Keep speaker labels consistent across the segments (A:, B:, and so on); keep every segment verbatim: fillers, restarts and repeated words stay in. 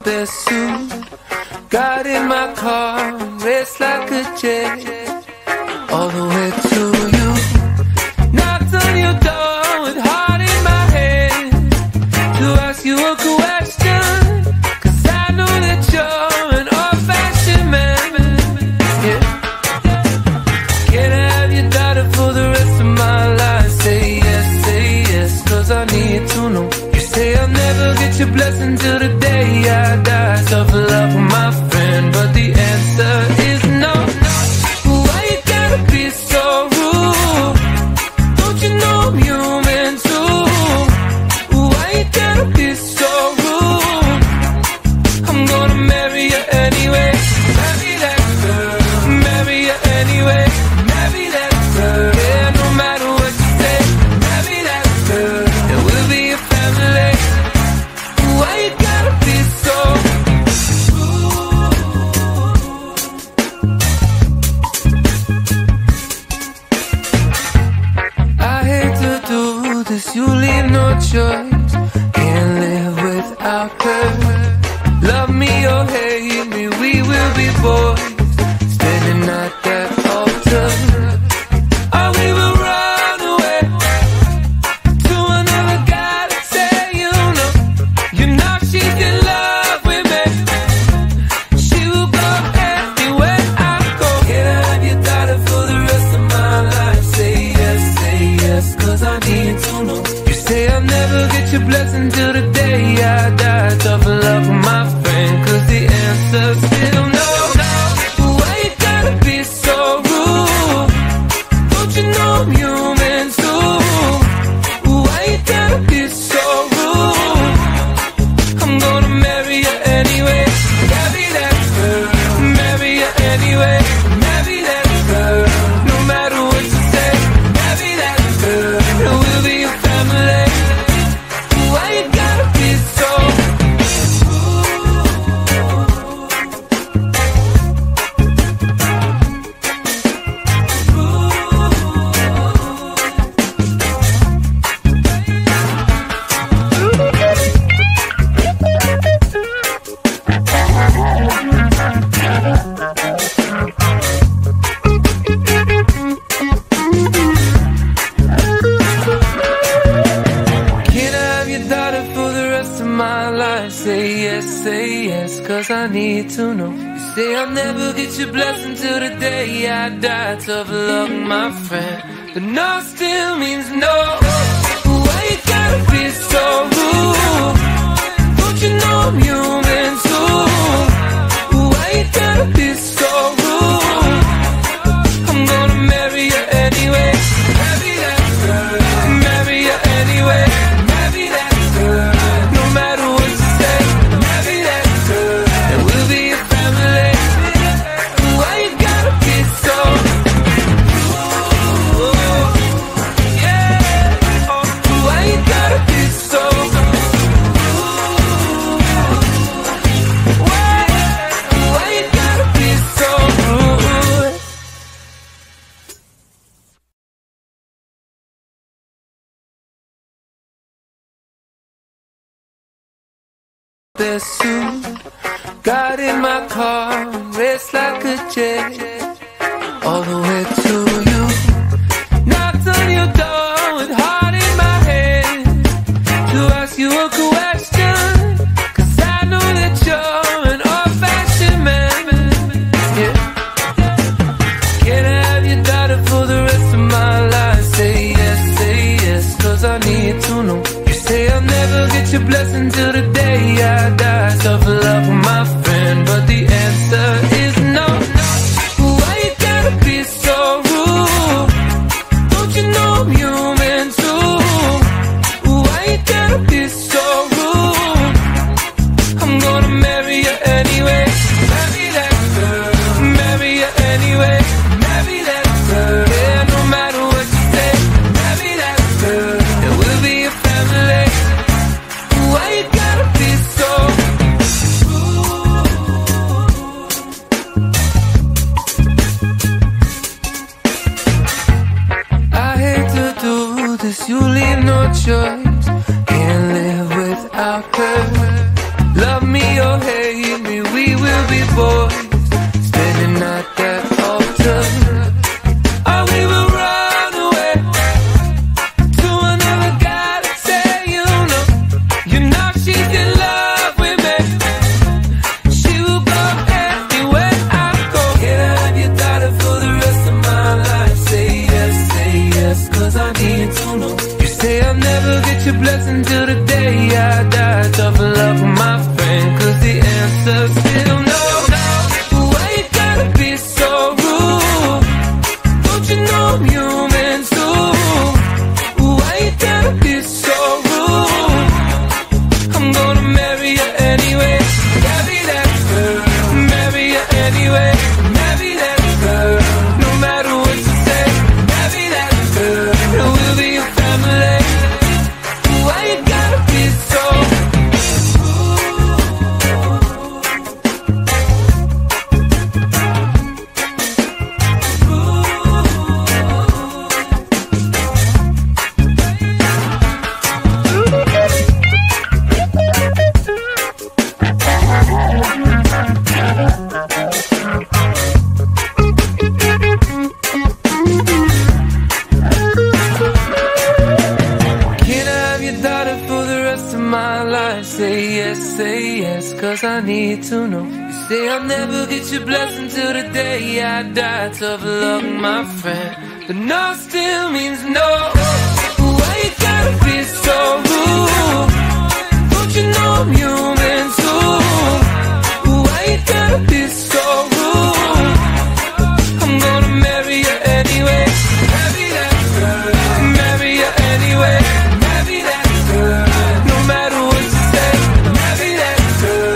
A: blessin. Got in my car, raced like a jet, all the way to you. Knocked on your door with heart in my head to ask you a question, cause I know that you're an old-fashioned man. Yeah. Can I have your daughter for the rest of my life? Say yes, say yes, cause I need to know. You say I'll never get your blessing till the day I die. Tough love with my friend, but the answer is no. Why you gotta be so rude? Don't you know I'm human too? Why you gotta be so rude? I'm gonna marry you anyway. Marry that girl. Marry you anyway. Marry that girl. Yeah, no matter what you say. Marry that girl. And we'll be a family. Why you gotta be so rude? I hate to do this, you leave no choice. Can't live without her. Love me or hate me, we will be boys, standing at that altar. Or we will run away to another guy to say, you know, you know she's in love with me. She will go anywhere I go. Can I have your daughter for the rest of my life? Say yes, say yes, cause I need to know. You say I'll never get your blessing till the day I die. Tough love with my friend, cause the answer's still no. Why you gotta be so rude? Don't you know I'm human too? Why you gotta be so rude? I'm gonna marry you anyway. Marry that girl. Marry you anyway. Marry that girl. No matter what you say. Marry that girl. And we'll be a family. Why you gotta be so cause I need to know. You say I'll never get your blessing till the day I die. Tough love, my friend, but no still means no. Why you gotta be so rude? Don't you know I'm human too? Why you gotta be so rude? I'm gonna marry you anyway. Marry that girl. Marry you anyway. Marry that girl. No matter what you say. Marry that girl. And we'll be a family. Why you gotta be so rude? Yeah. Why you gotta be so rude? Why? Why you gotta be so rude? Blessin. Got in my car, raced like a jet, all the way to you. Knocked on your door with heart in my head to ask you a question, cause I know that you're an old-fashioned man. Yeah. Can I have your daughter for the rest of my life? Say yes, say yes, cause I need to know. You say I'll never get your blessing till the day I die. Tough love with my friend, but the answer is no. Why you gotta be so rude? Don't you know I'm human too? Why you gotta be so rude? I'm gonna marry you anyway. Marry that girl. Marry you anyway. Marry that girl. Yeah, no matter what you say. Marry that girl. And we'll be a family. Why you gotta be so rude? I hate to do this, you leave no choice. Can't live without her. Love me or hate answer still no. Why you gotta be so rude? Don't you know I'm human too? Why you gotta be so rude? I'm gonna marry you anyway. Marry that girl. Marry you anyway. Marry that girl. No matter what you say. Marry that girl. We'll be a family. Why you gotta be so cause I need to know. You say I'll never get your blessing till the day I die. Tough luck, my friend, but no still means no. Why you gotta be so rude? Don't you know I'm human too? Why you gotta be so rude? I'm gonna marry you anyway. Marry that girl. Marry you anyway. Marry that girl. No matter what you say. Marry that girl.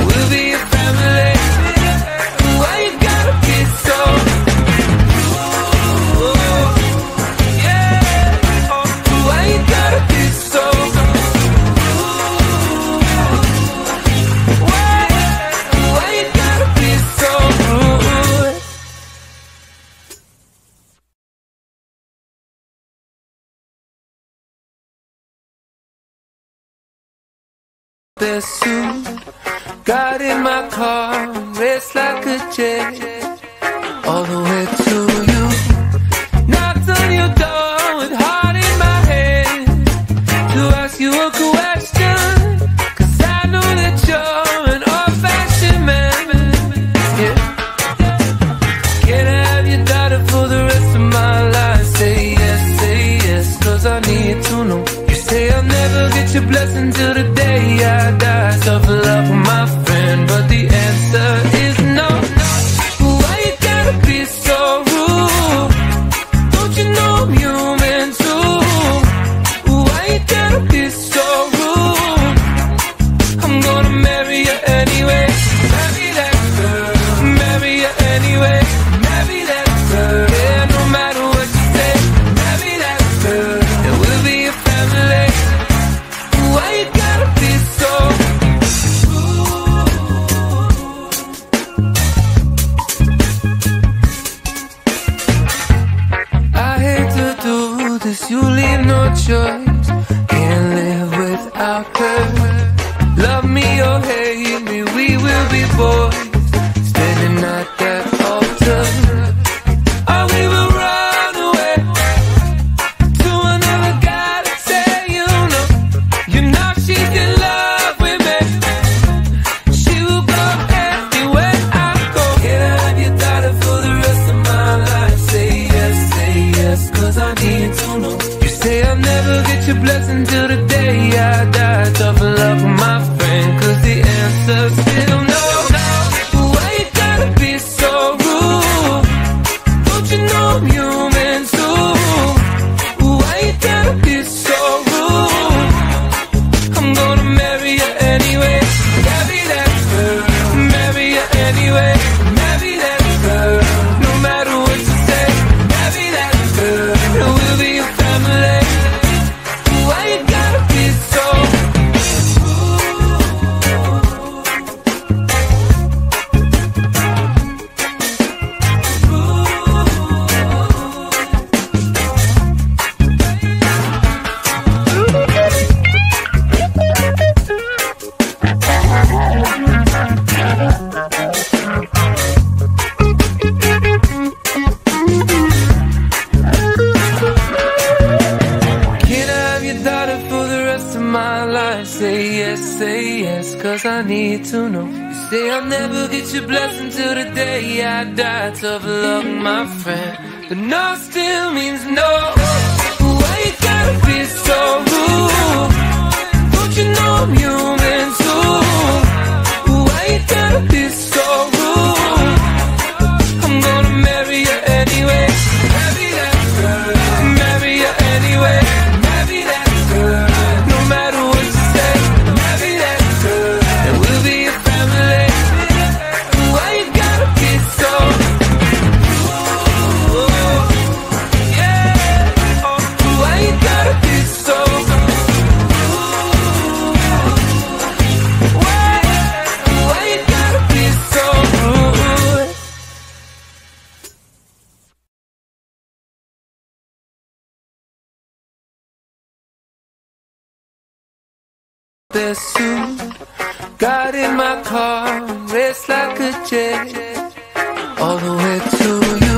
A: Blessin, got in my car, race like a jet, all the way to you. Knocked on your door with heart in my head to ask you a question, cause I know that you're an old-fashioned man. Yeah. Can I have your daughter for the rest of my life? Say yes, say yes, cause I need to know. You say I'll never get your blessing till the day I die. Tough love, my friend, but the answer is no. Why you gotta be so rude? Don't you know I'm human too? Why you gotta be so rude? I'm gonna marry you anyway. Marry that girl. Marry you anyway. Marry that girl. Yeah, no matter what you say. Marry that girl. And we'll be a family. Why you gotta be so you leave no choice, can't live without her. Love me or hate me, we will be boys, standing at that altar. Or we will run away to another guy to say, you know, you know she's in love with me. She will go anywhere I go. Can I have your daughter for the rest of my life? Say yes, say yes, cause I need to know. Say I'll never get your blessing till the day I die. Tough love, my friend, cause the answer's still no. Why you gotta be so rude? Don't you know I'm human too? Why you gotta be so rude? I'm gonna marry you anyway. Marry that girl. Marry you anyway. Marry that girl. No matter what you say. Marry that girl. And we'll be a family. Why you gotta be so cause I need to know. You say I'll never get your blessing till the day I die. Tough luck, my friend, but no still means no. Why you gotta be so rude? Don't you know I'm human too? Why you gotta blessin. Got in my car, raced like a jet, all the way to you.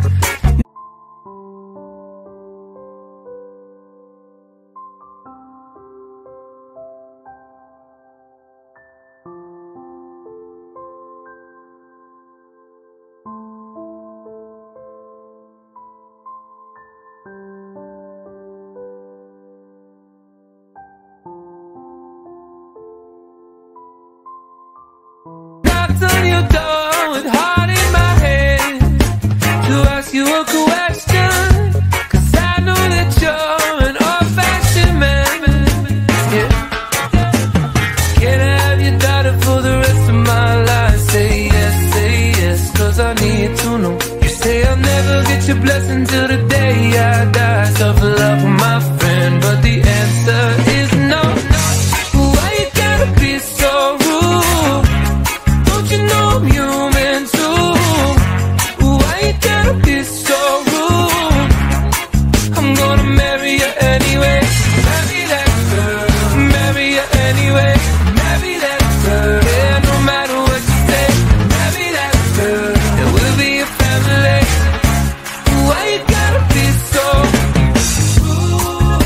A: Knocked on your door with heart in my hand to ask you a question, 'cause I know that you're an old-fashioned man. Yeah. Can I have your daughter for the rest of my life? Say yes, say yes, 'cause I need to know. You say I'll never get your blessing till the day I die. Tough love with my friend, but the answer is no. Why you gotta be so rude? You know I'm human too. Why you gotta be so rude? I'm gonna marry you anyway. Marry that girl. Marry you anyway. Marry that girl. Yeah, no matter what you say. Marry that girl. And we'll be a family. Why you gotta be so rude?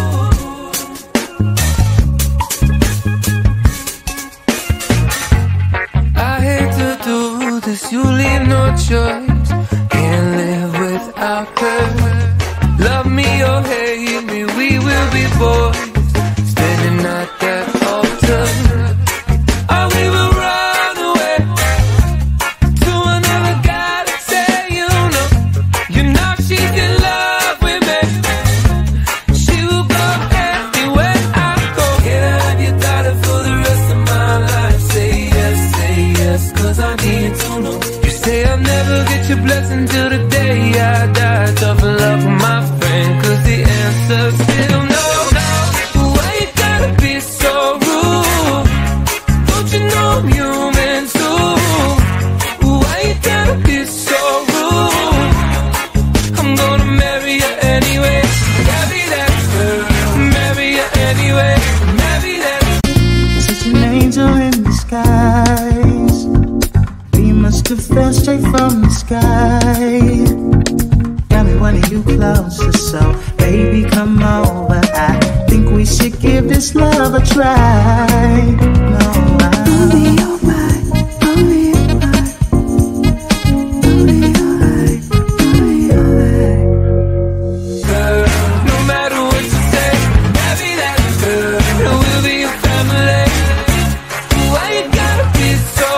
A: I hate to do this, you leave no choice. Can't live without her. Love me or hate me, we will be boys, standing at that altar. Or we will run away to another guy to say you know. You know she's in love with me. She will go anywhere I go. Can I have your daughter for the rest of my life? Say yes, say yes, 'cause I need to know. You say I'll never get your blessing till the day I die. Tough love with my friend, 'cause the answer's still no. Why you gotta be so rude? Don't you know I'm human too? Why you gotta be so rude? I'm gonna marry you anyway. Marry that girl. Marry you anyway. Marry that.
B: Such an angel in disguise. We must have fell straight from the sky. Got me wanting you closer, so baby come over. I think we should give this love a try. No, I I'll be alright, I'll be alright, I'll be alright, I'll be alright.
A: Girl, no matter what you say, marry that girl, and we'll be a family. Why you gotta be so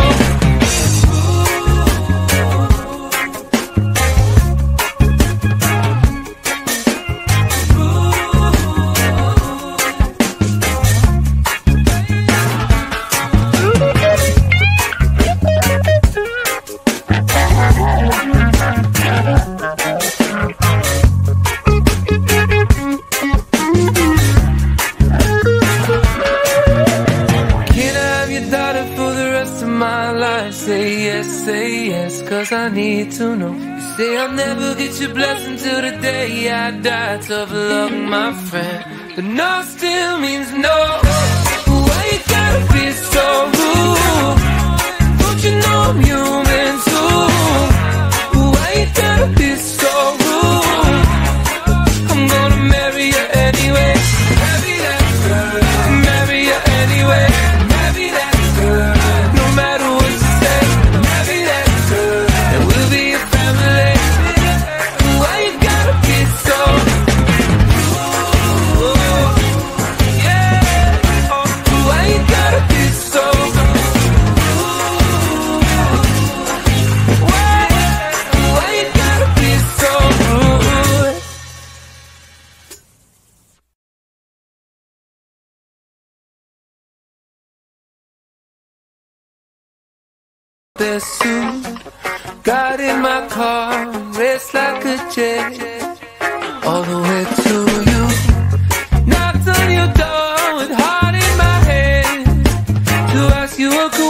A: say yes, say yes, 'cause I need to know. You say I'll never get your blessing till the day I die. Tough luck, my friend, but no still means no. Why you gotta be so rude? Don't you know I'm human too? Why you gotta be so rude? I'm gonna marry you anyway. Marry that girl. Marry you anyway. Marry that girl. No matter what you say. Marry that girl. And we'll be a family. Why you gotta be so rude? Yeah. Why you gotta be so rude? Why? Why you gotta be so rude? Blessin. Got in my car, raced like a jet, all the way to you. Knocked on your door with heart in my hand to ask you a